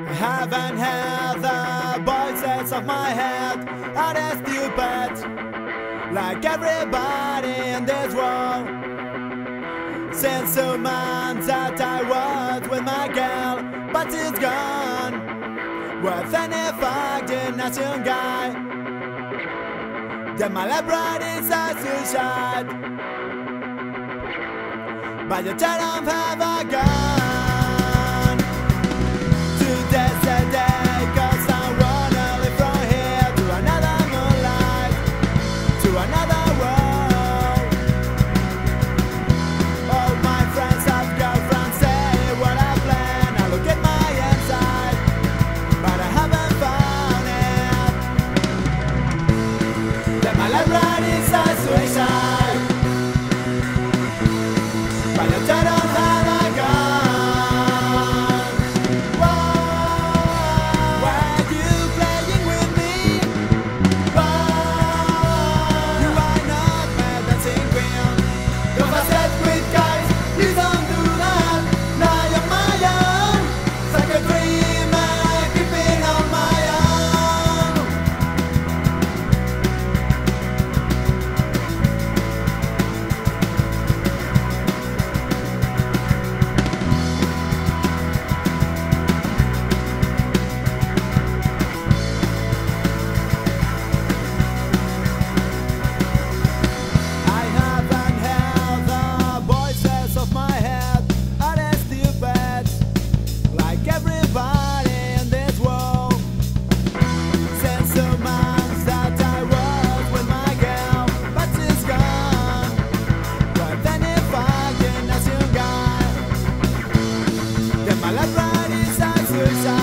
I haven't heard the voices of my head are as stupid like everybody in this world. Since 2 months that I was with my girl, but she's gone with any fucking Asian guy. Then my life right is a suicide, but you don't have a gun. Today's the day, 'cause I wanna live from here to another moonlight, to another world. All my friends have girlfriends, say what I plan. I look at my inside, but I haven't found it. Then my life right is a suicide, but you don't have a gun. Why are you playing with me? You are not my dancing queen. Don't I said with guys, please don't do that. Now you're my own, it's like a dream I'm keeping on my own. I haven't heard the voices of my head are as stupid like everybody in this world. Since 2 months that I was with my girl, but she's gone with any fucking Asian guy. Then my life right is a suicide.